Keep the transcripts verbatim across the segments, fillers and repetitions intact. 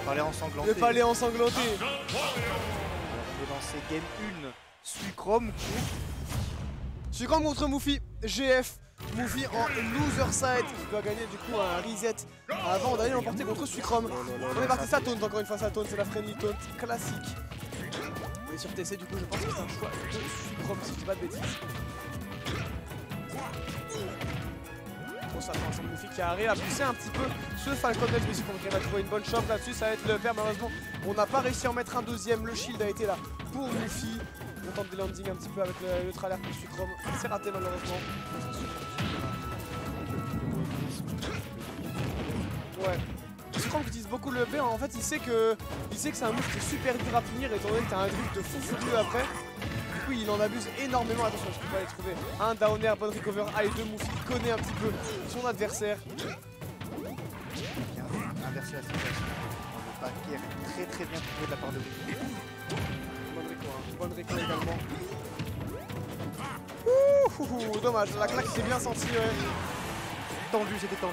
palais ensanglanté. Le palais ensanglanté. Alors on va lancer game un. Suicrom contre... Suicrom contre Moufy. G F. Moufy en loser side qui doit gagner du coup un reset avant d'aller l'emporter contre Suicrom. On est parti, ça taunt encore une fois, ça taunt, c'est la friendly taunt classique. On est sur T C, du coup je pense que c'est un choix de Suicrom si je dis pas de bêtises. Bon, ça fait un Moufy qui arrive à pousser un petit peu ce Falcon Edge, mais Suicrom qui va trouver une bonne shot là-dessus, ça va être le père. Malheureusement on n'a pas réussi à en mettre un deuxième, le shield a été là pour Moufy. On tente des landings un petit peu avec le, le trailer pour Suicrom, c'est raté malheureusement. Ouais. Suicrom qui utilise beaucoup le B, en fait il sait que il sait que c'est un move qui est super dur à punir étant donné que t'as un drift de fou furieux après. Du coup il en abuse énormément, attention je peux pas les trouver. Un down air, bonne recover, A et deux Moufy qui connaît un petit peu son adversaire. Bien inverser la situation. Le paquet est très très bien trouvé de la part de Moufy. Bonne réco, hein. Bonne réco également. Ouh, ouh, ouh, dommage, la claque s'est bien sentie. Ouais. Tendu, c'était tendu.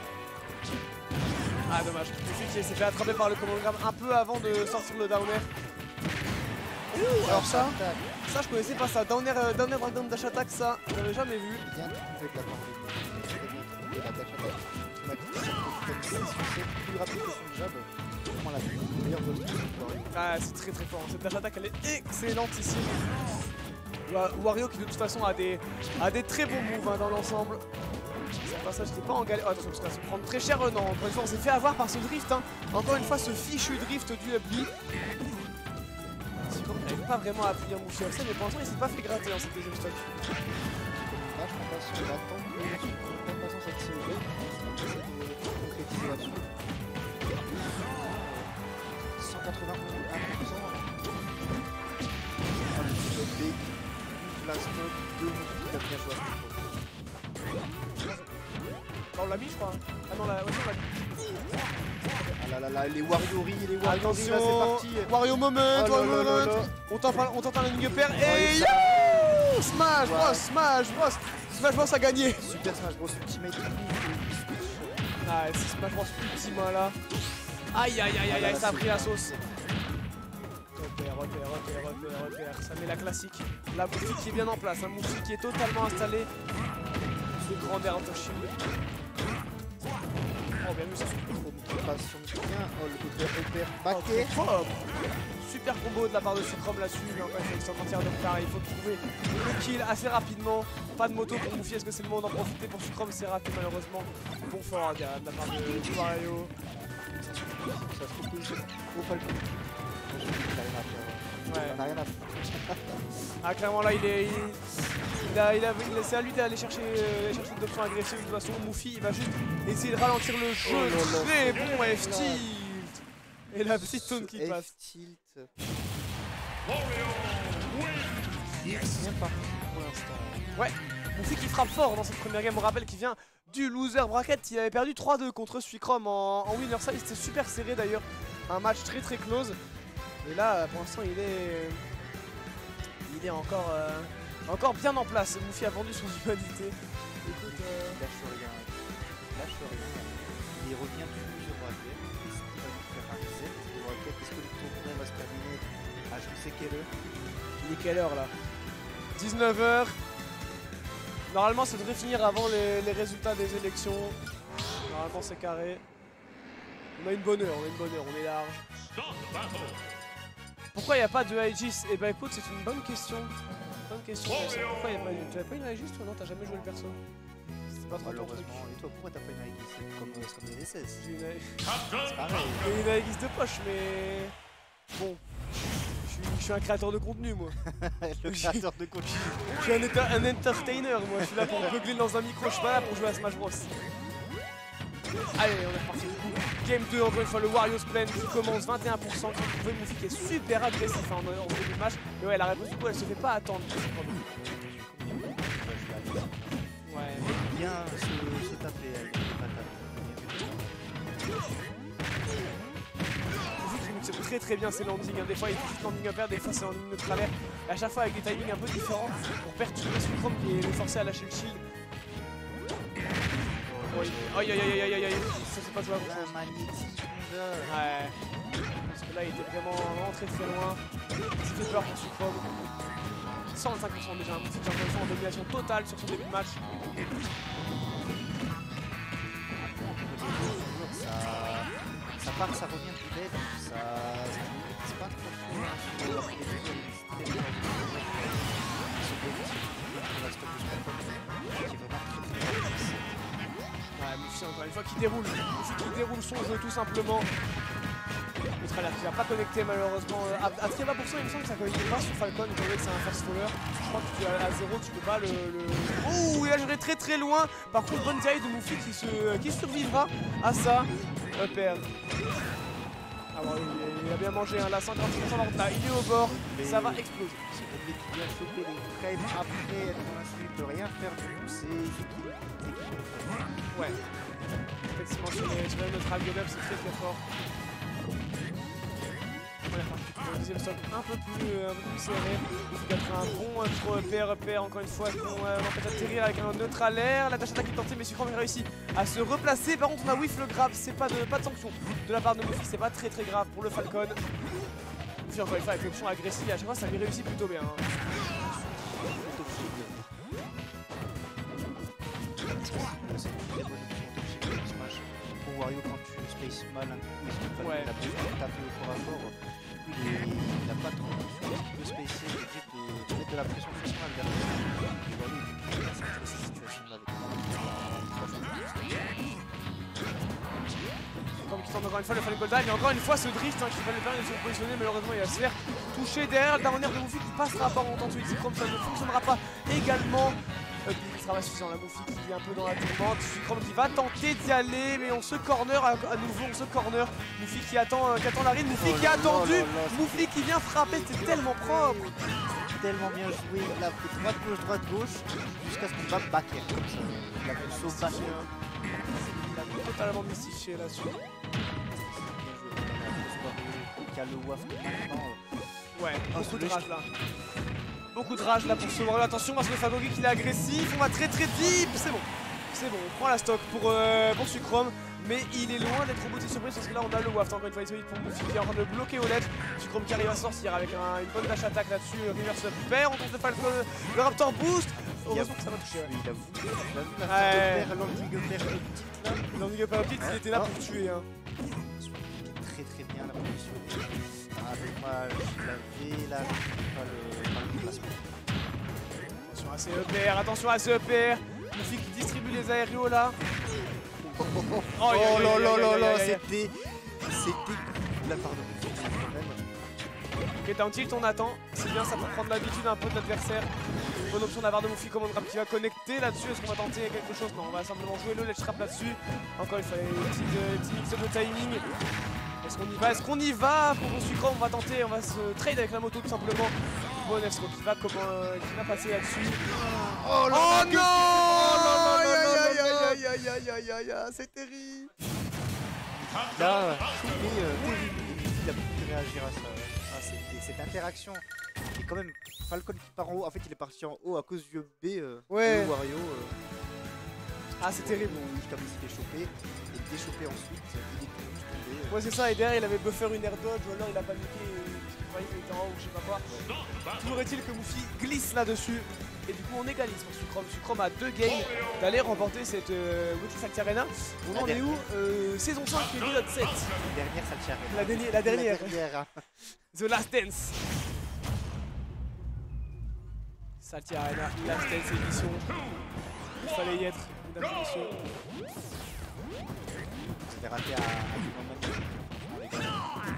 Ah dommage, Moufy qui s'est fait attraper par le commandogramme un peu avant de sortir le down air. Ouh, alors ça, ça je connaissais pas ça, down air, euh, down air breakdown dash attack, ça j'avais jamais vu. Bien trouvé de la part de Moufy. Très bien trouvé la dash attack. On a dit que c'est plus rapide que son jab. Vraiment la meilleure bonne chose. Ah c'est très très fort, cette dash attack elle est excellente ici. Wario qui de toute façon a des, a des très bons moves hein, dans l'ensemble. Ce passage n'était pas en galère. Oh, attention parce que ça va se prendre très cher. Euh, non, encore une fois on s'est fait avoir par ce drift. Hein. Encore une fois ce fichu drift du Ubli. Suicrom n'arrive pas vraiment à appuyer un Moufy F C, mais pour l'instant il s'est pas fait gratter dans cette deuxième stock. Là je pense qu'on attend de toute façon cette série. Concrétiser là-dessus. cent quatre-vingt-un pour cent. Le B, la stock, deux Moufy qui a bien joué. Bah, on l'a mis je crois. Ah non, la... ouais, on l'a mis. Ah là là là, les Warriori, les Warriori, là c'est parti. Wario moment, Oh Wario là là moment. là là. On tente un, on tente un landing pair et Oh, yo Smash Bros, Ouais. Smash Bros. Smash Bros a gagné. Super Smash Bros Ultimate. Ah c'est Smash Bros Ultima là. Aïe aïe aïe aïe aïe, ça a pris la sauce. Repère, repère, repère, repère, repère. Ça met la classique. La Moufy qui est bien en place, un Moufy qui est totalement installé. Ce grand air shield. Oh bien vu ça. Passion bien. Oh le repère Oh, baquet. très fort. Super combo de la part de Suicrom là-dessus, mais encore une fois, entière de retard. Il faut trouver le kill assez rapidement. Pas de moto pour Moufy, est-ce que c'est le moment d'en profiter pour Suicrom? C'est raté malheureusement. Bon fort de la part de Wario. Ça se repose au Falcon. Ouais. On n'a rien à faire. Ah clairement là il est... Il, il a, il a, il a, c'est à lui d'aller chercher, euh, chercher une option agressive. De toute façon Moufy il va juste essayer de ralentir le jeu. Oh là là. Très bon F-tilt. Et la petite taunt qui passe. F-tilt. Bien parti pour l'instant. Ouais, Moufy qui frappe fort dans cette première game. On rappelle qu'il vient du loser bracket. Il avait perdu trois deux contre Suicrom en, en winner side. C'était super serré d'ailleurs. Un match très très close. Et là pour l'instant il est... Il est encore, euh, encore bien en place. Moufy a vendu son humanité. Écoute, euh... Lâche rien. Lâche rien. Il revient toujours sur Bracket. Est-ce qu'il va nous faire un reset de Bracket? Est-ce que le tournoi va se terminer à je ne sais quelle heure? il est quelle heure là? dix-neuf heures. Normalement ça devrait finir avant les, les résultats des élections. Normalement c'est carré. On a une bonne heure, on a une bonne heure, on est large. Pourquoi il n'y a pas de Aegis? Eh bah écoute, c'est une bonne question. Bonne question. Pourquoi il n'y a pas une... Tu n'avais pas une Aegis toi? Non, t'as jamais joué le perso. C'est pas trop ton truc. Malheureusement. Et toi, pourquoi t'as pas une Aegis comme euh, comme les S S? J'ai une, A- C'est pareil. j'ai une Aegis de poche, mais... Bon. Je suis, je suis un créateur de contenu, moi. Le créateur de contenu. Je suis un, éta- un entertainer, moi. Je suis là pour beugler dans un micro. Je suis pas là pour jouer à Smash Bros. Allez, on est reparti du coup. Game deux, encore une fois, le Wario's Plan qui commence vingt et un pour cent. Qui trouve Moufy qui est super agressif hein, en, en début de match. Mais ouais, la réponse du coup, elle se fait pas attendre. Ouais. Bien se, se taper avec les patates. Moufy qui mixe très très bien ses landings. Hein. Des fois, il est juste landing up air, des fois, c'est landing de travers. Et à chaque fois, avec des timings un peu différents pour perturber Suicrom qui est forcé à lâcher le shield. Aïe aïe aïe aïe aïe aïe, ça c'est pas jouable. Un magnétique. Ouais. Parce que là, il était vraiment, vraiment très très loin. Ça fait peur pour Sucrom. cent vingt-cinq pour cent déjà, un petit en domination totale sur son début de match. Ça, ça part, ça revient du dead, ça c'est pas trop trop alors qu'il est très bien ouais, Mouffi encore une fois qui déroule, Mouffi qui déroule son jeu tout simplement. Le trailer qui va pas connecter malheureusement. À, à très bas pour cent il me semble que ça connecte pas sur Falcon, étant donné que c'est un first faller. Je crois que tu es à zéro, tu peux pas le. le... Oh, il a géré très très loin. Par contre, bonne taille de Mouffi qui, se, qui survivra à ça. E P R. Ah bon, il, il a bien mangé, hein, là cinquante pour cent là, il est au bord, mais ça va exploser. C'est obligé de bien choper les frames après être invaincu, de rien faire du tout, c'est équilibre. Ouais. Effectivement, sur les, sur les neutrales de c'est très très fort. Voilà, le deuxième stock un peu plus, euh, un peu plus serré. Il faut mettre un bon intro E P R, E P R encore une fois, qu'on euh, va peut-être atterrir avec un neutral air. La tâche attaque est tentée, mais Sucrom a réussi à se replacer. Par contre, on a whiff le grave, c'est pas de, pas de sanction de la part de Mouffi, c'est pas très très grave pour le Falcon. Mouffi, encore une fois, avec l'option agressive, à chaque fois ça lui réussit plutôt bien. Hein. C'est une très bonne option de Smash. Pour Wario, quand tu spaces mal un coup, il se ouais. a besoin de taper au corps à corps. Il n'a pas trop d'options, il peut spacer, il est obligé de mettre de la pression sur Smash derrière. Et Wario, il a cette situation-là avec Comme qui tente encore une fois le Falcon Golden, et encore une fois ce drift hein, qui va le permettre de se positionner, malheureusement il va se faire toucher derrière le down air de Mouffi qui passera pas en temps de Suicrom, ça ne fonctionnera pas également. Euh, qui sera pas suffisant, la Mouffi qui est un peu dans la tourmente, Suicrom qui va tenter d'y aller, mais on se corner à, à nouveau, on se corner. Mouffi qui attend, euh, qui attend la ride, Mouffi oh qui a attendu, Mouffi qui vient frapper, c'était tellement propre. Tellement bien joué, la droite gauche, droite gauche, jusqu'à ce qu'il va back air comme ça. La pousse au back air. Il a totalement mystifié là-dessus. Qui a le waft maintenant. Ouais, beaucoup de rage là. Beaucoup de rage là pour ce Wario. Attention parce que Fagogi qu'il est agressif. On va très très deep. C'est bon. C'est bon. On prend la stock pour, euh, pour Sucrom. Mais il est loin d'être roboté surprise parce que là on a le waft. Encore une fois, il est pour Mouffi qui est en train de bloquer au ledge. Sucrom qui arrive à sortir avec un, une bonne dash attaque là-dessus. Reverse up pair. On tente de Falcon. Le Raptor boost. Heureusement que ça va toucher. Ouais. Il a voulu. Il a vu la ouais. Landing up air petite là. Landing up air petite, il était là pour tuer. Hein. Très très bien la position. Ah, dommage. Il avait là. Pas le, pas le placement. Attention à ces E P R. Attention à ces E P R. Mouffi qui distribue les aérios là. Oh, oh, oh. Oh, oh là là là là, c'était. C'était de la part de Mouffi quand même. Ok, down tilt, on attend. C'est bien ça pour prendre l'habitude un peu de l'adversaire. Bonne option d'avoir de Mouffi comme on qui va connecter là-dessus. Est-ce qu'on va tenter quelque chose? Non, on va simplement jouer le ledge trap là-dessus. Encore une fois, les petits, euh, petits mix de timing. Est-ce qu'on y va? Est-ce qu'on y va? Pour Sucrom, on va tenter, on va se trade avec la moto tout simplement. Bon, est-ce qui va, comment, euh, qui va passer là-dessus? Oh, là, oh là, non! Oh là là aïe aïe aïe aïe aïe aïe aïe aïe, c'est terrible! Là, chopé, euh, terrible. Il a pu réagir à ça. Ah, cette interaction. Et quand même, Falcon qui part en haut. En fait, il est parti en haut à cause du B. Euh, ouais. De Wario. Euh, ah, c'est terrible. Où il s'est fait choper. Et déchopé ensuite. Il est tombé. Euh. Ouais, c'est ça. Et derrière, il avait buffer une air dodge. Ou alors, il a paniqué. Il croyait qu'il était en haut ou je sais pas quoi. Ouais. Toujours est-il que Mouffi glisse là-dessus. Et du coup, on égalise pour Sucrom. Sucrom a deux games d'aller remporter cette euh, Wiki Salty Arena. On en est où euh, Saison cinq, épisode sept. La dernière Salty Arena. La, dernière, la dernière. La dernière. The Last Dance. Salty Arena, Last Dance édition. Il fallait y être, mesdames et messieurs. C'était raté à, à du moment.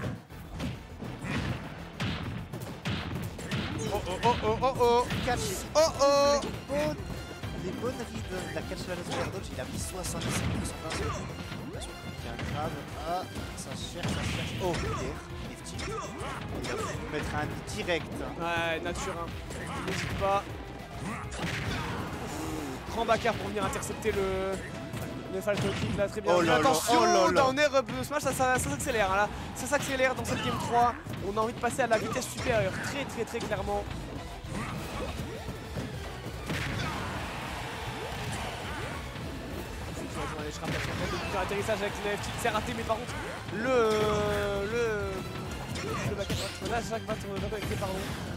Oh oh oh oh oh oh Catch. Oh oh les bonnes, les bonnes rides. La catch la note dodge, il a mis soixante-cinq pour cent d'un seul. Il y a un grave. Ah, ça cherche, ça cherche. Oh, derrière. Lifting. Il a voulu mettre un direct. Ouais, nature un. N'hésite pas. Grand backer pour venir intercepter le, le Falcon Kick là, très bien. Oh là attention, oh là là. down air smash, ça, ça, ça s'accélère hein, là. Ça s'accélère dans cette game trois. On a envie de passer à la vitesse supérieure, très très très clairement. Atterrissage avec le F T, c'est raté, mais par contre le, le Là, chaque batte va connecter, pardon.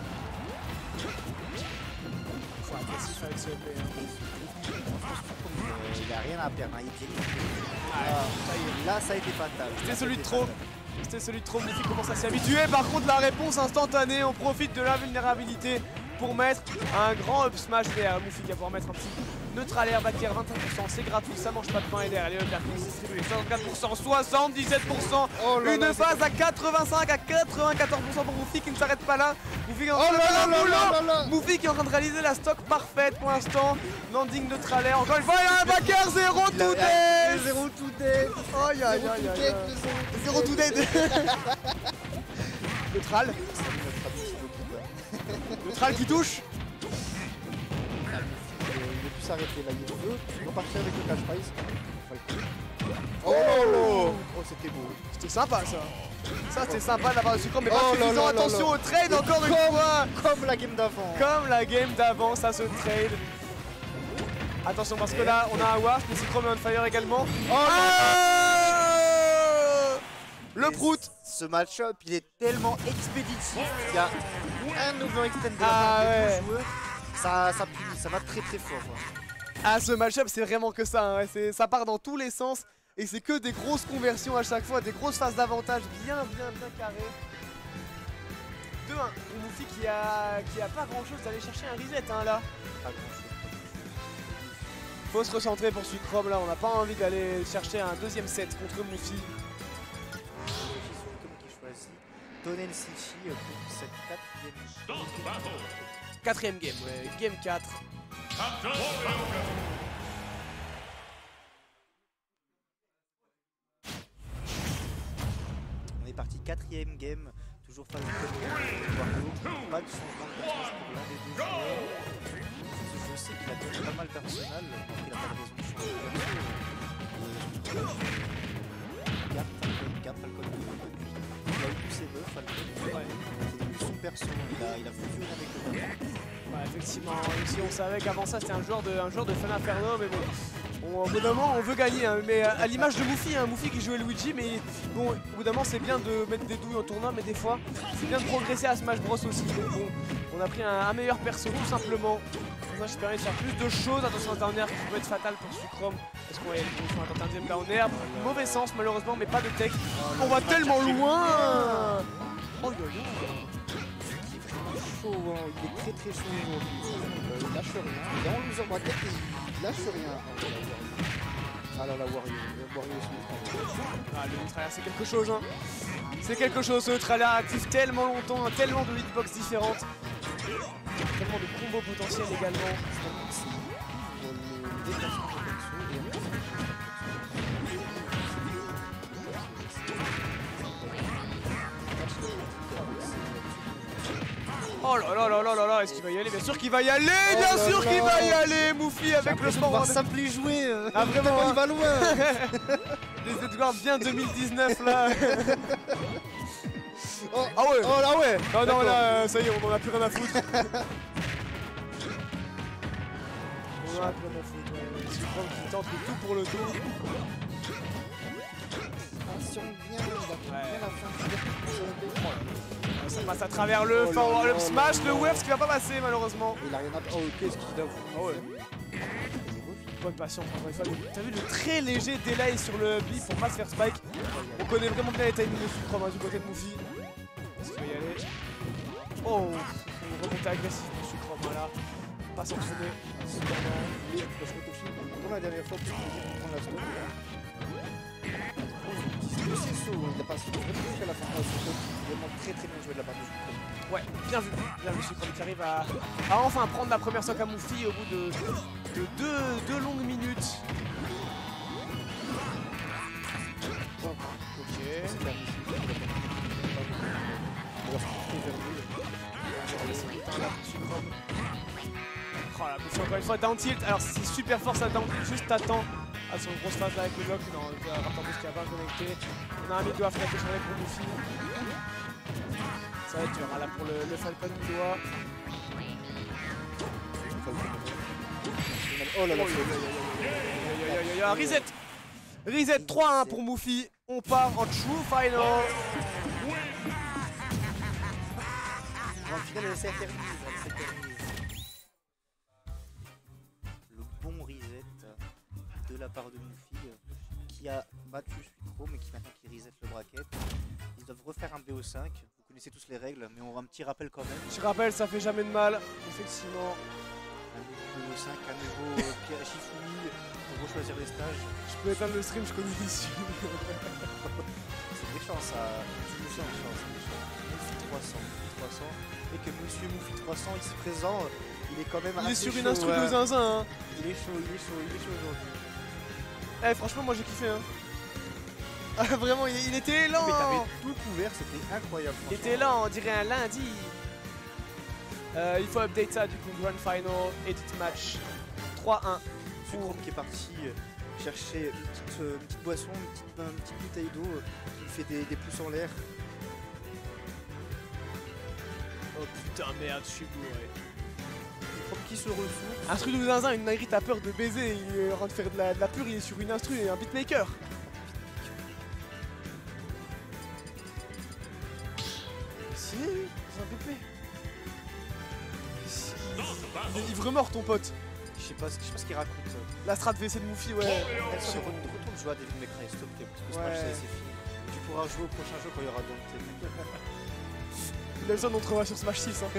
Faut être agressif avec ce play. Hein. Il a rien à perdre, hein. Il dirige. Ah, Là, ça y est, là, ça a été fatal. C'était celui de trop. C'était celui de trop. Moufi commence à s'y habituer. Par contre, la réponse instantanée. On profite de la vulnérabilité pour mettre un grand up smash derrière. Moufi qui va pouvoir mettre un petit neutral air back air vingt-cinq pour cent. C'est gratuit, ça mange pas de pain. Et derrière, les uppercuts distribués soixante-quatre pour cent, soixante-dix-sept pour cent. Oh là une là, phase à quatre-vingt-cinq à quatre-vingt-quatorze pour cent pour Moufi qui ne s'arrête pas là. Moufi qui est en train, oh là là là là Moufi qui est en train de réaliser la stock parfaite pour l'instant. Landing neutral air. Encore une fois, il y a un back air zéro to death. zéro to death. Oh ya ya ya. zéro to death. Neutral. Neutral qui touche. Il veut plus s'arrêter là, il veut repartir avec le cash prize. Oh lolo. Oh c'était beau. C'était sympa ça. Ça c'était sympa d'avoir le sucre mais pas oh suffisant. Attention au trade encore une comme, fois. Comme la game d'avant. Comme la game d'avant, ça se trade. Attention parce que là on a un warp, mais Sucrome est on fire également. Oh ah le prout. Ce match-up il est tellement expéditif. Il y a un mouvement extend de la ah, part ouais. des joueurs. Ça, ça punit, ça va très très fort. Ouais. Ah ce match-up c'est vraiment que ça, hein. Ça part dans tous les sens. Et c'est que des grosses conversions à chaque fois, des grosses phases d'avantage bien bien bien carrées. deux un pour Moufi qui a, qui a pas grand chose d'aller chercher un reset hein, là. Pas grand chose. Faut se recentrer pour Sucrome là, on n'a pas envie d'aller chercher un deuxième set contre Moufi. Tonen Sichi pour cette quatrième Quatrième game, ouais, game quatre. On est parti quatrième game, toujours face au Wario. Pas de changement de personnage pour l'un des deux joueurs. Je sais qu'il a donné pas mal d'arsenal, donc il n'a pas de raison de changer. Garde Falcon, garde Falcon depuis. Il a eu tous ses buffs, Falcon. Ouais. Son perso, il a, il a fusionné avec le Wario. Ouais, effectivement, si on savait qu'avant ça c'était un joueur de un joueur de Fan Inferno, mais bon. Bon, au bout d'un moment on veut gagner, hein, mais à, à l'image de Moufi, hein, Moufi qui jouait Luigi, mais bon, au bout d'un moment c'est bien de mettre des douilles en tournoi, mais des fois c'est bien de progresser à Smash Bros aussi. Donc bon, on a pris un, un meilleur perso tout simplement. Ça je permet de faire plus de choses. Attention à down air qui peut être fatal pour Sucrome, parce qu'on va tenter un deuxième down air. Mauvais sens malheureusement, mais pas de tech. On va tellement loin. Oh là là. Chaud, hein. Il est très très chaud aujourd'hui. Euh, il lâche rien. Il est en loser bracket et il lâche rien. Ah là là, Wario. Wario se met. Ah, le Neutralaire c'est quelque chose hein. C'est quelque chose, le Neutralaire actif tellement longtemps, hein, tellement de hitbox différentes. Tellement de combos potentiels également. Le déplacement de perso et en plus. Oh là là là là là là, est-ce qu'il va y aller? Bien sûr qu'il va y aller, oh bien sûr qu'il va y aller, Moufi avec le sport. On va simplement jouer. Euh, ah vraiment, il va loin. Les Edwards bien deux mille dix-neuf là. Oh, ah ouais. Oh là ouais. Oh non là, ça y est, on en a plus rien à foutre. On en a plus rien à foutre. Ouais. Sucrome qui tente le tout pour le tout. Si on vient, il va bien la fin. Ça passe à travers le oh forward up smash, le wave, ce qui va pas passer malheureusement. Il a rien à... Oh qu'est-ce qu'il a voulu. Oh ouais. Bonne patience encore une fois. T'as vu le très léger délai sur le blip pour pas se faire spike. On connaît vraiment bien les timings de Sucrome hein, du côté de Moufi. Est-ce qu'il va y aller? Oh, on remonte agressif pour Sucrome, voilà. Pas sanctionné. Comme la dernière fois, pour prendre la stop. C'est chaud, il a pas su jusqu'à la fin. Vraiment très très bien joué de la part de Sucrome. Ouais, bien vu, bien vu Sucrome qui arrive à, à enfin prendre la première stock à Moufi au bout de, de deux, deux longues minutes. Ok. Oh la Moufi encore une fois down tilt. Alors c'est super fort ça down tilt, juste t'attends à son grosse phase là avec le bloc. Non, il va rapporter ce qui a pas connecté. On a un mid-doigt qui a fait changer pour Moufi. Ça va être dur hein, là pour le, le Falcon mid-doigt. Oh là là, reset. Reset trois un pour Moufi. On part en true final. elle s'éternise, elle s'éternise. Le bon reset de la part de Moufy qui a battu Suicro mais qui maintenant qui reset le bracket. Ils doivent refaire un B O cinq. Vous connaissez tous les règles, mais on aura un petit rappel quand même. Je rappelle, ça fait jamais de mal, effectivement. Un nouveau B O cinq, un nouveau euh, Pierre Shifumi pour rechoisir les stages. Je peux éteindre le stream, je connais l'issue. C'est méchant ça, c'est méchant, méchant, c'est méchant. Moufy trois cents, trois cents, et que Monsieur Moufy trois cents ici présent, il est quand même Il est assez sur une chaud, instru ouais. de zinzin, hein. Il est chaud, il est chaud, il est chaud aujourd'hui. Eh, franchement, moi j'ai kiffé, hein. Ah, vraiment, il, il était lent. Mais t'avais tout couvert, c'était incroyable. Il était lent, on dirait un lundi. Euh, il faut update ça, du coup, Grand Final, Edit Match. trois un. Suicrom qui est parti euh, chercher une petite, euh, une petite boisson, une petite, une petite bouteille d'eau, euh, qui lui fait des, des pouces en l'air. Oh putain, merde, je suis bourré. Suicrom qui se ressource. Instru de zinzin, une dinguerie, t'as peur de baiser. Il est en train de faire de la, de la pure, il est sur une instru et un beatmaker. Si, c'est un B P. Il est ivre mort ton pote. Je sais pas, ce- je sais pas ce qu'il raconte. La strat V C de Moufy, ouais. Nelson, retourne retourne jouer à Devil May Cry, s'il te plaît, parce que ce Ouais. match c'est c'est fini. Tu pourras jouer au prochain jeu quand il y aura Dante. Nelson, on te revoit sur Smash six. Hein.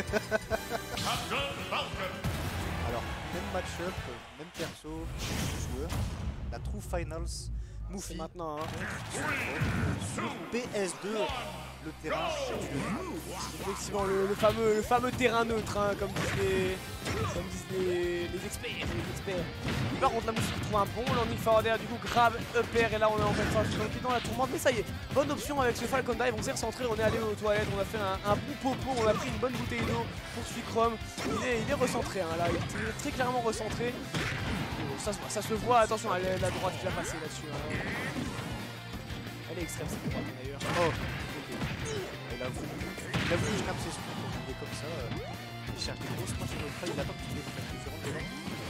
Alors, même match-up, même perso, joueur. La True Finals, C'est Moufy maintenant, hein. sur P S deux. Le terrain, tu le Effectivement, le, le fameux, le fameux terrain neutre, hein, comme disent les, comme disent les, les experts, les experts. Par contre, la Moufy qui trouve un bon landing forwarder, du coup, grab, upper, et là on est en fait dans la tourmente. Mais ça y est, bonne option avec ce Falcon Dive, on s'est recentré, on est allé aux toilettes, on a fait un, un bon popo, on a pris une bonne bouteille d'eau pour Suicrom. Il est, il est recentré, hein, là, il est très clairement recentré. Ça, se- ça se voit, attention, elle est- la droite qui va passer là-dessus. Hein. Elle est extrême cette droite d'ailleurs. Oh, ok. Il a voulu, il a voulu snap ses sous pour tomber comme ça. euh, Il cherche des grosses mains sur le trail, il attend qu'il les fasse différentes devant.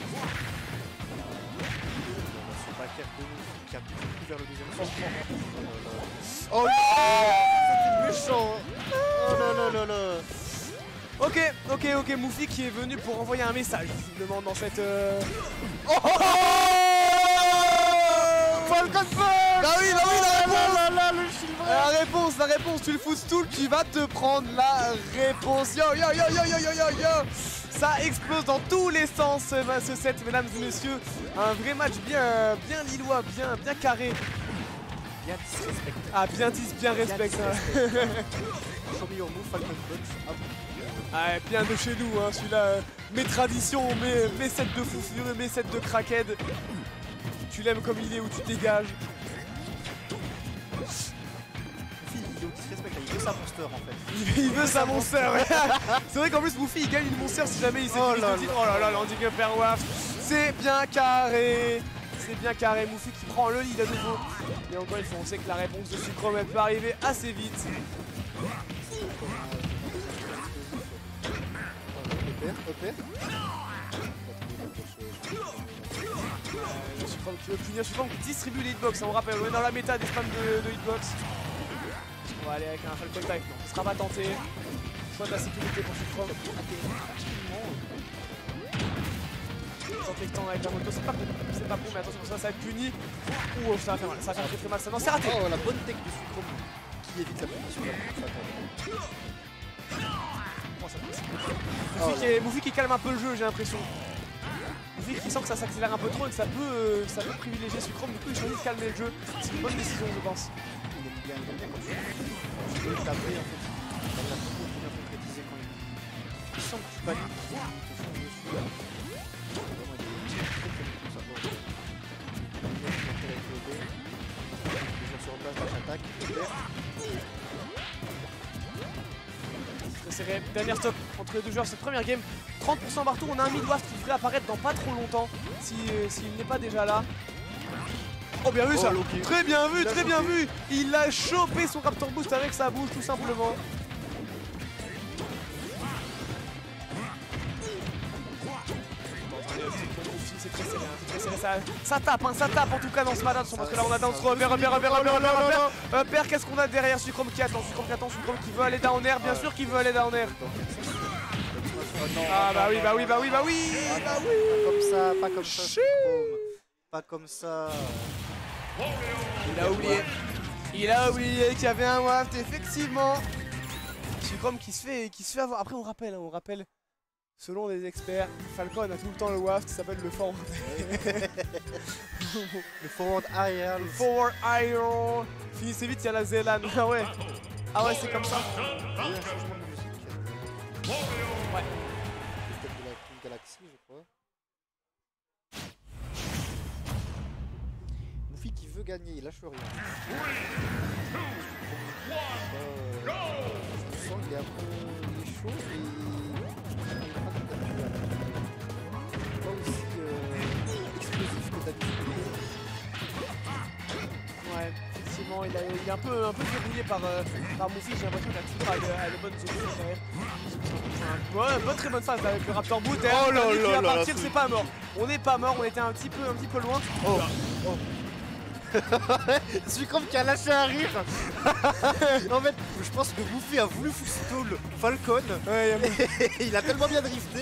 Ce paquet de Moufy qui a tout vers le deuxième sens. Oh là là. Oh méchant. Oh là là là là. Ok, ok, ok, Moufy qui est venu pour envoyer un message visiblement dans cette... Euh... Oh, oh, oh Falcon Punch. Bah oui, bah oui, la réponse. Là là le silver. La réponse, la réponse, tu le footstool, tu vas te prendre la réponse. Yo, yo, yo, yo, yo, yo, yo, yo. Ça explose dans tous les sens, ce ce set, mesdames et messieurs. Un vrai match bien, bien lillois, bien, bien carré. Bien disrespecté. Ah, bien dis, bien respect. Show me your move, Falcon Punch. Ah bon. Ah, bien de chez nous, hein, celui-là, euh, mes traditions, mes, mes sets de fou furieux, mes sets de crackhead. Tu l'aimes comme il est ou tu dégages. Il est au disrespect, là, il veut sa monster en fait. Il, il veut sa monster. C'est vrai qu'en plus, Moufy il gagne une monster si jamais il sécurise Oh là le titre. Oh là là, landing upper waft. C'est bien carré. C'est bien carré. Moufy qui prend le lead à nouveau. Et encore une fois, on sait que la réponse de Suicrom elle peut arriver assez vite. Upper, upper. Euh, Suicrom qui veut punir, Suicrom qui distribue les hitbox. On rappelle, on est dans la méta des spams de, de hitbox. On va aller avec un Falcon Dive. Non, ce sera pas tenté. Soit de la sécurité pour Suicrom. Tenter le temps avec la moto, c'est pas bon. C'est pas bon, mais attention, ça, ça va être puni. Ouh, ça va faire mal. Ça va faire très très mal. Ça, non, c'est raté. Oh, la bonne tech de Suicrom qui évite la punition de la contre-attaque. Oh, ça passe. Oh Moufy là. qui est- Moufy qui calme un peu le jeu, j'ai l'impression. Moufy qui sent que ça s'accélère un peu trop et que ça peut, euh, ça peut privilégier Suicrom. Du coup, il choisit de calmer le jeu. C'est une bonne décision, je pense. Il aime bien, il aime bien quand tu tu peux le taper en fait. Il a beaucoup bien concrétisé quand il. Il sent que tu paniques, il te fonce dessus là. Vraiment, il est très très bon ça. Bon. Il a fait avec le B. Déjà sur place, dash attaque. Upper. Très serré. Dernière stop entre les deux joueurs, cette première game. trente pour cent partout. On a un mid-waft qui devrait apparaître dans pas trop longtemps. S'il si, euh, s'il n'est pas déjà là. Oh, bien vu Oh, ça. loqué. Très bien vu, Il a très bien chopé. vu. Il a chopé son Raptor Boost avec sa bouche, tout simplement. C'est très serré, hein, c'est très serré, ça, ça tape, hein, ça tape en tout cas dans ce match, parce que là on a down throw, upper, upper, upper, upper, upper, upper, upper, qu'est-ce qu'on a derrière Suicrom qui attend, Suicrom qui attend, Suicrom qui veut aller down air, bien sûr qu'il veut aller down air. Oh non, Ah non, bah non, oui, non, bah non, oui, bah non. oui, bah oui, Ah bah non, oui. pas comme ça, pas comme ça, Chut. Suicrome. Pas comme ça. Il a oublié. Il a oublié qu'il y avait un waft, effectivement. Suicrome qui se fait, qui se fait avoir. Après, on rappelle, hein, on rappelle. Selon les experts, Falcon a tout le temps le waft, ça s'appelle le forward. Le forward air. Le forward iron. Finissez vite, il y a la Zélan. Ah ouais. Ah ouais, c'est comme ça. Il y a eu un changement de musique. Ouais. Peut-être de la Team Galaxy, je crois. Mouffi qui veut gagner, il lâche rien. Euh, je sens qu'il est un peu il est chaud et il est pas tout à fait là. Pas aussi euh, explosif que d'habitude. Ouais, effectivement, il, a, il est un peu, un peu verrouillé par, euh, par Mouffi. J'ai l'impression qu'il a toujours à, de- à de bonnes zones quand même. Ouais, bonne, très bonne phase avec le Raptor Boot. Et Oh là Andy qui là va là, partir, c'est- c'est pas mort. On n'est pas mort, on était un petit peu, un petit peu loin. Oh, oh. Suicrome qui a lâché un rire. En fait, je pense que Mouffi a voulu footstall Falcon. Ouais, Et il a tellement bien drifté.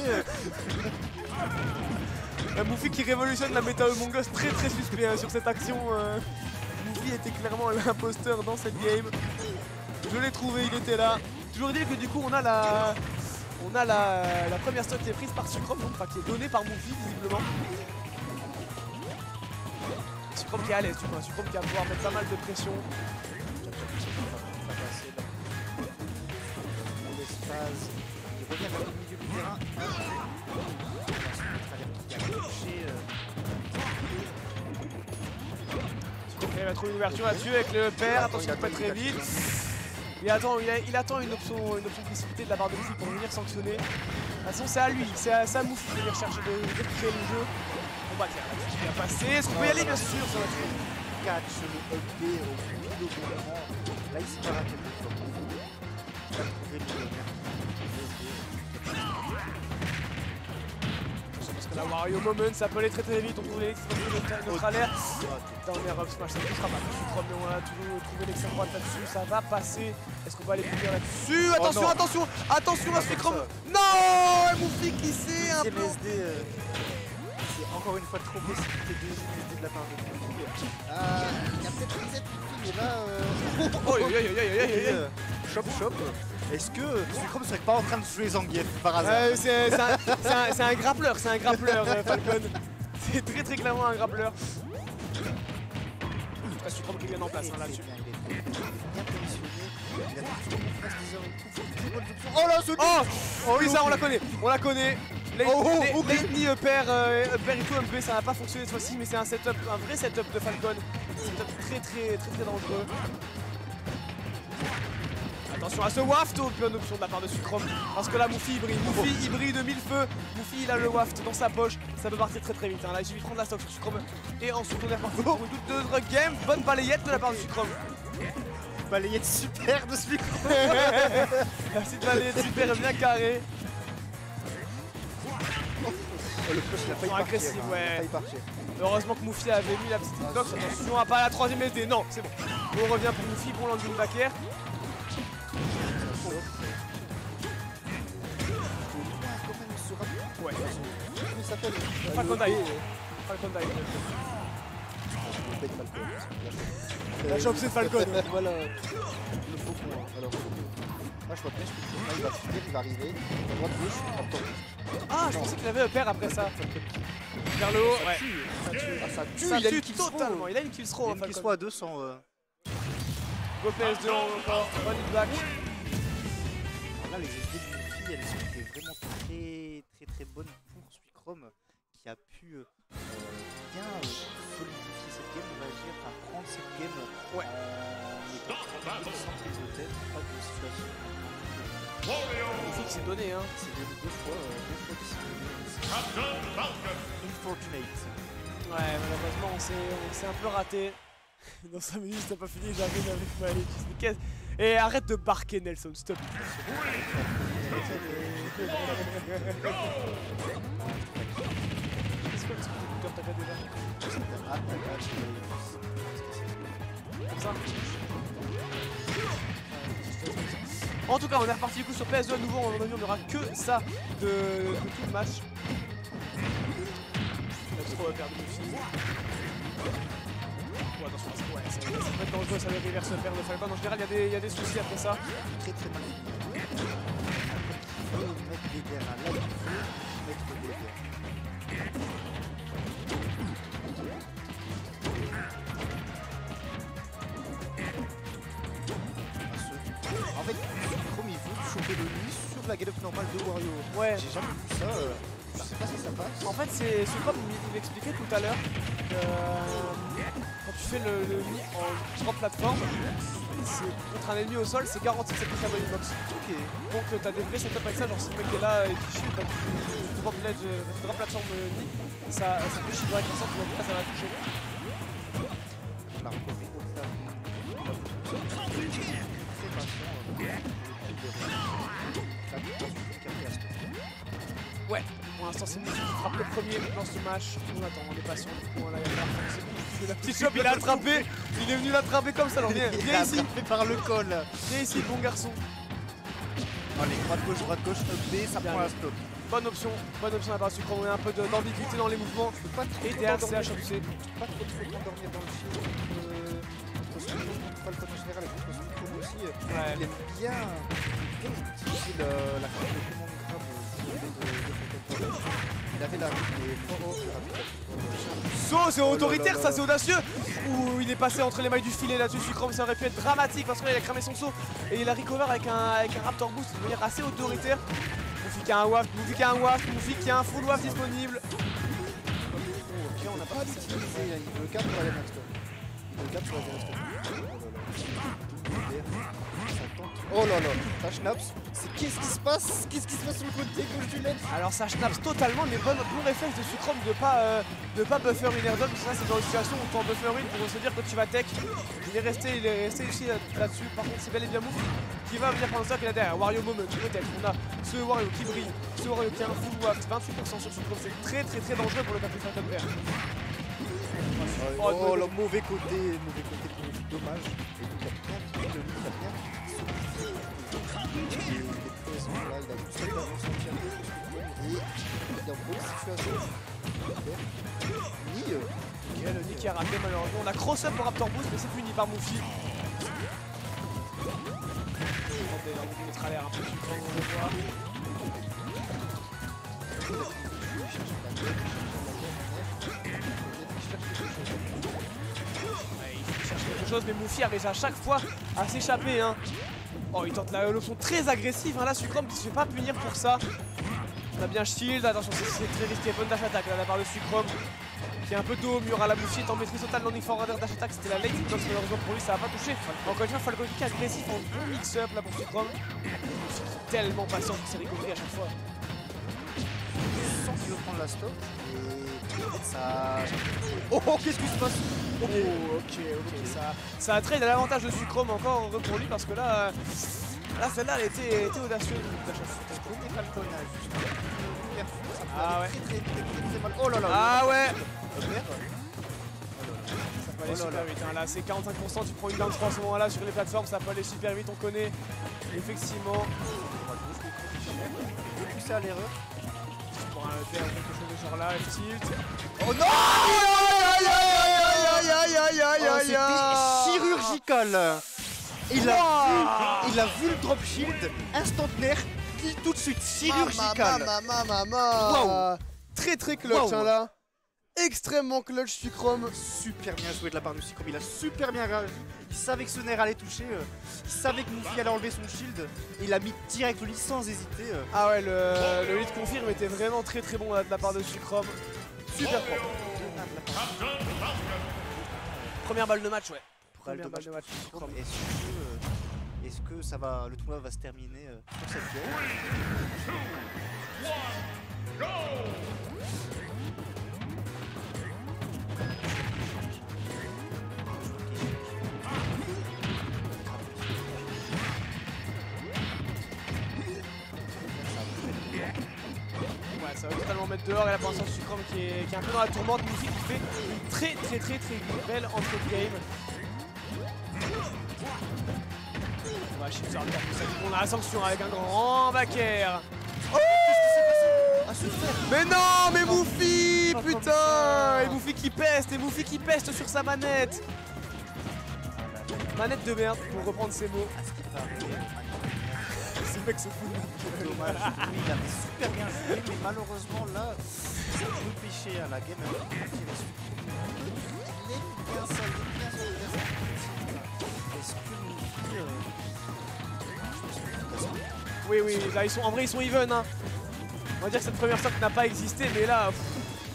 un Mouffi qui révolutionne la méta Among Us, très très suspect hein, sur cette action. Euh, Mouffi était clairement l'imposteur dans cette game. Je l'ai trouvé, il était là. Toujours dire que du coup on a la, on a la, la première stock qui est prise par Suicrome, donc enfin qui est donnée par Mouffi visiblement. Suicrome qui est à l'aise, tu vois, Suicrome qui va pouvoir mettre pas mal de pression. L'espace. Il revient vers le milieu du terrain. Il va trouver une ouverture là-dessus avec le père, attention pas très vite. Il attend, il, a, il attend une option, une option précipitée de la part de Mouffi pour venir sanctionner. De toute façon c'est à lui, c'est à, à Mouffi de venir chercher de, de créer le jeu. On va faire là-dessus qui va passer. Est-ce qu'on peut y aller bien sûr sur la tour? Catch le up B au bout au bon moment. Là il s'est pas raté le fois. Il a trouvé le meilleur. Parce que la Wario Moment ça peut aller très très vite, on trouve l'électrique notre alerte. Dernière up smash, ça ne touchera pas. Suicrome, mais on a toujours trouvé l'extrême droite là-dessus, ça va passer. Est-ce qu'on va aller punir là-dessus? Attention, non. attention, attention à Suicrome. Non, Mouffi qui s'est un peu. M S D, euh, c'est encore une fois trop précipité de M S D de la part de Mouffi. Ah, il y a peut-être une Z mais là. Euh... Oh, aïe, aïe, aïe, aïe, aïe, aïe. euh, Chop chop. Est-ce que Suicrome serait pas en train de jouer Zangief par hasard? Euh, c'est c'est un, c'est un, c'est un grappleur, c'est un grappleur euh, Falcon. C'est très très clairement un grappleur. Ah, Suicrome qui est bien en place hein, là-dessus. Il est bien positionné. Il a toujours une face teaser, il trouve une très bonne option. Oh là, ce Oh, oh oui, ça on la connaît, on la connaît. Late, Oh, oh, late- ok. late knee upper, euh, upper et tout, M P, ça n'a pas fonctionné cette fois-ci, mais c'est un setup, un vrai setup de Falcon. Setup très très très très dangereux. Attention à ce waft, oh, bonne option de la part de Suicrome. Parce que là, Mouffi il brille, Mouffi il brille de mille feux. Mouffi il a le waft dans sa poche, ça peut partir très très vite. Hein. Là, il suffit de prendre la stock sur Suicrome. Et ensuite, on est reparti pour une toute autre game. Bonne balayette de la part de Suicrome. Balayette super de Suicrome. La petite balayette super bien carrée. Oh, le push, il a failli Ils sont partir. agressifs, hein, ouais. Il a failli partir. Heureusement que Mouffi avait mis la petite hitbox. Attention à pas la troisième S D. Non, c'est bon. On revient pour Mouffi, bon landing back air. Ouais. Comment il s'appelle? Falcon Dive. Falcon Dive. La chance c'est Falcon. Voilà. Le faux point. Alors, moi je vois bien, je peux dire, là, il va finir, il va arriver. À droite, gauche, en temps. Ah, je pensais qu'il avait un père après ça. Vers le haut, ouais. Ça tue. Ah, ça tue. Ça Il a tue une kill throw. totalement. Il a une kill throw. Il a hein, une kill Falcon. throw à deux sans. euh, Go P S deux encore. Running back. Alors là, les S D de Mouffi, elles ont été vraiment très très très bonnes pour Suicrome qui a pu euh, bien euh, solidifier cette game, on va dire, enfin prendre cette game Ouais. en étant tranquille, sans prise de tête, pas de situation. Mouffi qui s'est donné, hein. C'est donné deux fois, euh, deux fois qu'il s'est donné. Unfortunate. Ouais, malheureusement, on s'est on s'est un peu raté. Dans cinq minutes, t'as pas fini, j'arrive avec ma Alex. Et arrête de barquer, Nelson, stop. Qu'est-ce que le truc de t'as déjà Ah, ah, comme ça? En tout cas, on est reparti du coup sur P S deux à nouveau. On a vu, on n'aura que ça de, de tout le match. On a trop perdu le fil. Oh, attention, ouais, ça va être dangereux, ça va être reverse pair de Falcon. En général, il y, y a des soucis après ça. Très très mal fini. Il faut mettre des terres à là, il faut mettre des terres. En fait, comme il veut choper le nid sur la get-up normale de Wario. Ouais. J'ai jamais vu ça. Euh, je sais pas si ça passe. En fait, c'est ce comme il l'expliquait tout à l'heure. Quand tu fais le, le nid en trois plateformes, contre un ennemi au sol, c'est garanti que ça peut faire de l'box. Ok. Donc t'as des vrais setups avec ça, genre si le mec est là et qui chute, bah, tu drop ledge, tu drop plateforme nid, ça, ça peut chiffrer avec un sort, tu vois, ça va toucher. On l'a recopié comme ça. C'est patient. Ouais, pour l'instant c'est Moufi qui frappe le premier dans ce match. On attend, on est patient. Bon, là, il y a la, la petite chope, il a attrapé. Il est venu l'attraper comme ça. Alors viens, viens ici. Par le col. Viens ici, bon garçon. Allez, droite gauche, droite gauche, up B, ça prend la stop. Bonne option, bonne option à part sucre. On a un peu d'ambiguïté dans les mouvements. Pas trop et derrière c'est H O C. Pas trop trop t'endormir dans le film. Parce que Falcon en général et contre Sucre aussi, ouais. Il aime bien utiliser la carte de commande grave de Il avait la mais fort haut. Saut, c'est autoritaire, ça c'est audacieux. Ouh, il est passé entre les mailles du filet là-dessus. Sucre, ça aurait pu être dramatique parce qu'il a cramé son saut et il a recover avec un, avec un Raptor Boost de manière assez autoritaire. Moufi qui a un waft, Moufi qui a un waft, Moufi qui a un full waft disponible. Ok, on n'a pas l'utilisé, il veut quatre pour la next. Il veut quatre sur la next. Oh là là, ça schnaps. Qu'est-ce qui se passe? Qu'est-ce qui se passe sur le côté gauche du ledge? Alors ça schnaps totalement, mais bon, bon réflexe de Sucrom de pas euh, de pas buffer une airdrop, parce que là c'est dans une situation où tu en buffer une pour se dire que tu vas tech. Il est resté, il est resté ici là-dessus. Par contre c'est bel et bien Moufi qui va venir prendre ça qu'il a derrière. Wario Moment, peut-être. On a ce Wario qui brille, ce Wario qui a un full waft, vingt-huit pour cent sur Sucrom, c'est très très très dangereux pour le Capri Phantom vert. Oh, oh, oh le mauvais côté, mauvais côté pour Moufi, dommage. Et donc il a bien pris le lit, il a bien là, il a tout seul dans son tir et il est en bonne situation. Ni okay, le Nick qui a raté malheureusement. On a cross-up pour Raptor Boost, mais c'est puni par Moufi. On mettra l'air un peu plus grand, on va voir. Ouais, il cherche quelque chose, mais Moufi arrive à chaque fois à s'échapper. Hein. Oh, il tente la l'option très agressive, hein, là, Sucrom qui se fait pas punir pour ça. On a bien shield, attention, c'est très risqué, bonne dash attack là, de la part de Sucrom. Qui est un peu tôt, Mur à la Moufi est en maîtrise totale, landing for radar dash attack, c'était la late hitbox, malheureusement pour lui, ça va pas toucher. Encore une fois, Falcon qui est agressif en bon mix-up là pour Sucrom. Moufi qui est tellement patient pour ses recoveries à chaque fois. Je sens qu'il veut prendre la stop et ça... Oh, oh qu'est-ce qui se passe? Oh, ok, ok, ça, ça a trade à l'avantage de Sucrom encore pour lui parce que là, là celle-là elle était, elle était audacieuse. Ah ouais. Oh là là. Ah ouais. Ça peut aller super vite. Hein. Là c'est quarante-cinq pour cent, tu prends une down trois à ce moment-là sur les plateformes, ça peut aller super vite, on connaît. Effectivement. Je vais pousser à l'erreur. Pour un E P, quelque chose de genre là, F-tilt. Oh non! Aïe aïe aïe aïe aïe aïe. C'était chirurgical. Il a vu, il a vu le drop shield instantanéen, kill tout de suite, chirurgical. Maman, maman, maman. Wow. Très très clutch wow. Hein, là. Extrêmement clutch Sucrom. Super bien joué de la part de Sucrom, il a super bien réagi. Il savait que ce nerf allait toucher, il savait que Moufi allait enlever son shield. Et il a mis direct le lit sans hésiter. Ah ouais, le, le lead confirme était vraiment très très bon là, de la part de Sucrom. Super propre. Première balle de match, ouais. Première balle de match. Est-ce que, euh, est-ce que ça va, le tournoi va se terminer euh, sur cette game? Ouais, ça va totalement mettre dehors et là pour l'instant Sucrom qui est, qui est un peu dans la tourmente. Moufi qui fait une très très très très belle entrée de game. va Shifter le taper, ça on a la sanction avec un grand backer. Oh Ah, super. Mais non, mais Mouffi, Pas comme putain. ça. Et Mouffi qui peste, et Mouffi qui peste sur sa manette. Manette de merde, pour reprendre ses mots. Ah, ce qui peut arriver. Ce mec se fout de ma gueule. Dommage. Oui, il avait super bien joué, mais malheureusement là, c'est le péché à la game. Il aime bien ça, il aime bien ça, il aime bien ça. Est-ce que Mouffi, euh, je pense que Oui, oui, là ils sont, en vrai ils sont even. Hein. On va dire que cette première stock n'a pas existé, mais là. Pff.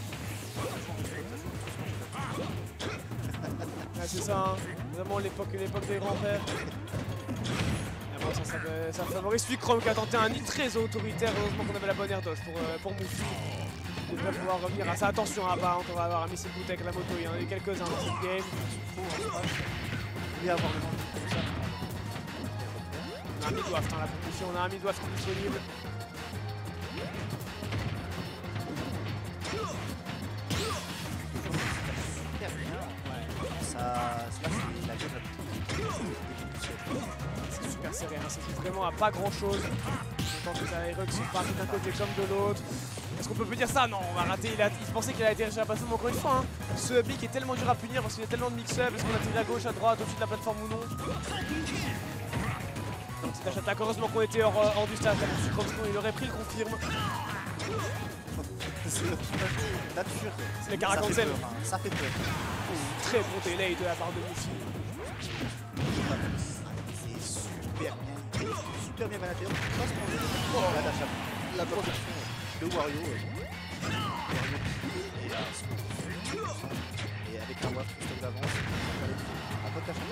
Ah, c'est ça, hein. Vraiment l'époque l'époque des grands frères. Ah, bon, ça, ça, fait- ça favorise Suicrome qui a tenté un hit très autoritaire. Heureusement qu'on avait la bonne air dodge pour, euh, pour Mouffi. Il devrait pouvoir revenir à ça. Attention à bas, on va avoir un missile boot avec la moto. Il y en a eu quelques-uns dans cette game. il y avoir le monde comme ça. On a un mid-waft, hein, la position, on a un mid-waft disponible. Super bien. Ouais. Ça, là, c'est la game la plus. C'est super serré, hein. C'est vraiment à pas grand chose. Je pense que les Aerox sont partis d'un côté comme de l'autre. Est-ce qu'on peut dire ça? Non, on va rater. Il, a, il pensait qu'il allait atterrir sur la plateforme encore une fois. Hein. Ce pic est tellement dur à punir parce qu'il y a tellement de mix-up. Est-ce qu'on atterrit à gauche, à droite, au-dessus de la plateforme ou non? Donc c'est attaque. Heureusement qu'on était hors, hors du stade. Comme sinon il aurait pris le confirme. Nature. C'est les Caracancel. Ça fait peur. Très bon délai de la part de Mouffi. C'est super bien. Super bien manager. Je pense qu'on est. Oh, la dash. La protection de Wario. Wario et là, et avec un watt qui stock d'avance. La bonne dash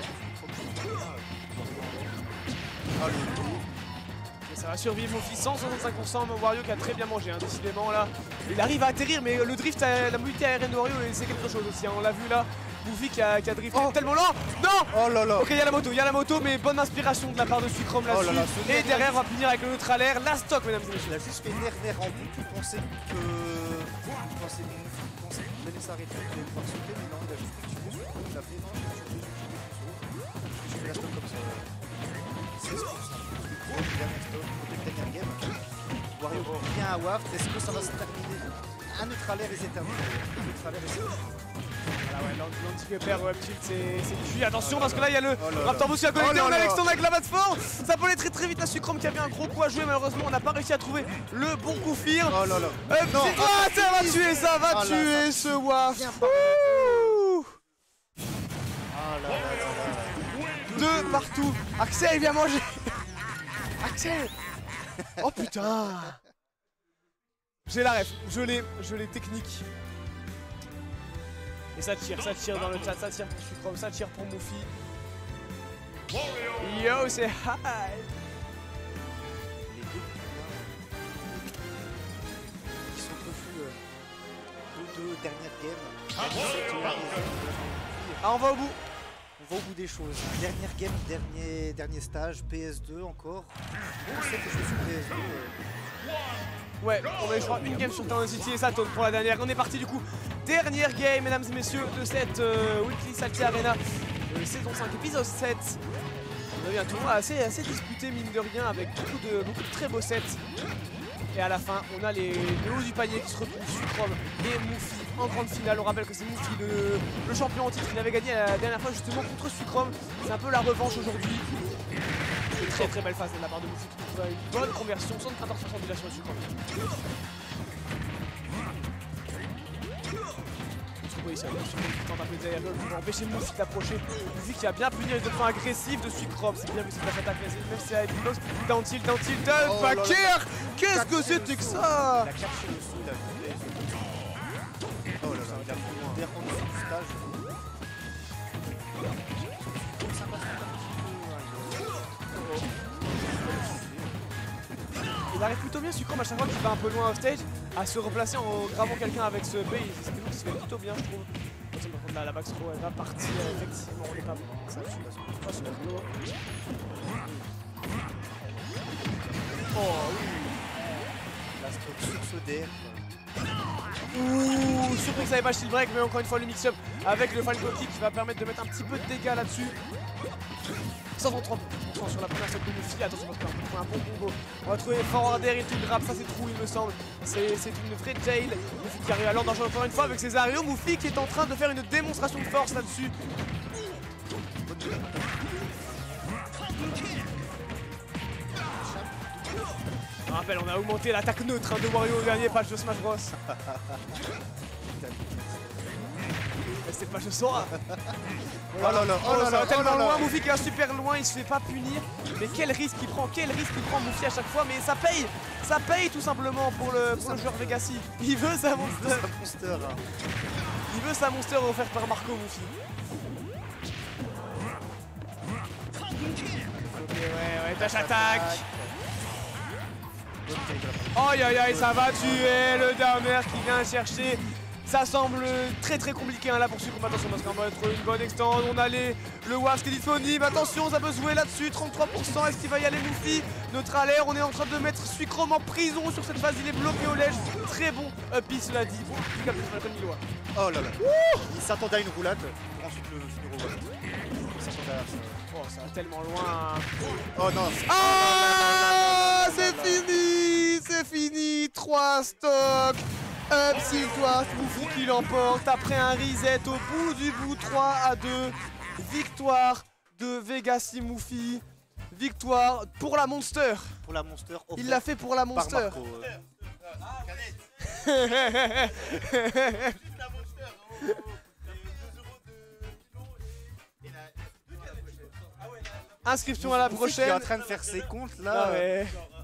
Ah, le coup. Et ça va survivre Mouffi, cent soixante-cinq pour cent. Wario qui a très bien mangé, hein, décidément là. Il arrive à atterrir, mais le drift, la mobilité aérienne de Wario, c'est quelque chose aussi. Hein. On l'a vu là. Mouffi qui a, qui a drifté oh. tellement lent. Non. Oh là là. Ok, il y a la moto, il y a la moto, mais bonne inspiration de la part de Suicrome là-dessus. Oh là là, et derrière, on va punir avec le neutral air. La stock, mesdames et messieurs. Il a juste fait nerf nerf en boucle. Il pensait que. Il pensait qu'il allait s'arrêter, il allait pouvoir sauter, mais non, il a juste fait que tu il a fait non, je vais je fais la stock comme ça. seize pour cent. Dernière stock, dernière game. Wario revient à Waft. Est-ce que ça va se terminer? Un neutral air et c'est terminé. Un neutral air et c'est terminé. Voilà, ouais, l'anti-pépère web tilt, c'est cuit. Attention oh parce que là il y a le oh là Raptor Boost qui a connecté. oh on là a là. l'extend avec la fort. Ça peut aller très très vite. La Suicrome qui avait un gros coup à jouer. Malheureusement, on n'a pas réussi à trouver le bon coup firme. Oh là là. Euh, non, oh, ça va tuer, ça va oh là, tuer ça ce waft. Oh là là là là. Deux partout. Axel, il vient manger. Axel. Oh putain. J'ai la ref. Je l'ai. Je l'ai technique. Et ça tire, ça tire dans le chat, ça tire pour Suicrome, ça tire pour Mouffi. Yo, c'est high. Les deux qui sont refus deux, deux dernières games. Ah, on va au bout. On va au bout des choses. Dernière game, dernier, dernier stage, P S deux encore. On sait que je suis P S deux. Euh... Ouais, on va je crois une game sur Town City et ça tourne pour la dernière. On est parti du coup. Dernière game, mesdames et messieurs, de cette euh, Weekly Salty Arena euh, saison cinq, épisode sept. On a eu un tournoi assez, assez disputé, mine de rien, avec beaucoup de, beaucoup de très beaux sets. Et à la fin, on a les, les hauts du panier qui se retrouvent, Suicrome et Mouffi en grande finale. On rappelle que c'est Mouffi, le, le champion en titre. Il avait gagné la dernière fois justement contre Suicrome. C'est un peu la revanche aujourd'hui. Une très très belle phase de la part de Mouffi qui trouve une bonne conversion, soixante-quatorze pour cent de sur Suicrome. Oui, c'est un peu qui tente un peu derrière eux pour empêcher Mouffi d'approcher. Mouffi qui a bien puni les deux points agressifs de Suicrome. C'est bien vu cette attaque agressive, même si c'est avec Dinos. Down tilt, down tilt, down oh backer. Qu'est-ce que c'était que ça? Il a caché le saut, il a fait. Oh là là, il a fait en dessous du stage. Il arrive plutôt bien Suicrome à chaque fois qu'il va un peu loin off stage à se replacer en gravant quelqu'un avec ce B. C'est quelque chose qui se fait plutôt bien, je trouve. Par contre, là, la back throw elle va partir. Effectivement, on n'est pas bon. Ça tue. Oh, super beau. Oh oui. La stock. sursaut d'air. Ouh, surpris que ça n'avait pas shield break, mais encore une fois le mix-up avec le Falco Kick qui va permettre de mettre un petit peu de dégâts là-dessus. cent trente-trois pour cent sur la première set de Mufi. Attention parce qu'on va trouver un bon combo. On va trouver forward air et tout grab, ça c'est trou il me semble. C'est une vraie jail. Mufi qui arrive alors danger encore une fois avec ses Ario. Mufi qui est en train de faire une démonstration de force là-dessus. Je rappelle, on a augmenté l'attaque neutre hein, de Wario au dernier patch de Smash Bros. C'était le patch de Sora. Oh là là, oh là là, tellement oh là là. loin, Mufi qui va super loin, il se fait pas punir. Mais quel risque il prend, quel risque il prend Mufi à chaque fois, mais ça paye, ça paye tout simplement pour le, pour le joueur Vegassi. Il veut sa monster. monster hein. Il veut sa monster offerte par Marco Mufi. Ok, ouais, ouais, dash attack. Aïe aïe aïe, ça va tuer le dernier qui vient chercher. Ça semble très très compliqué hein, là pour suivre. Attention parce qu'on va être une bonne extend. On a les, le Waft qui est disponible. Attention, ça peut jouer là-dessus. trente-trois pour cent. Est-ce qu'il va y aller Mufi? Neutral air. On est en train de mettre Suicrome en prison sur cette phase. Il est bloqué au ledge. Très bon upy cela dit. Bon, il capte comme il doit. Oh là là. Ouh, il s'attendait à une roulade pour ensuite le finir au Waft. Il s'attendait à ça. Oh, ça va tellement loin. Oh non. Ah, c'est fini. C'est fini. trois stocks. Up victoire, Mufi qui l'emporte après un reset au bout du bout, trois à deux. Victoire de Vegassi Mufi. Victoire pour la Monster. Pour la Monster. Il l'a fait pour la Monster. Inscription à la prochaine. Il est en train de faire ses comptes là. Ah ouais.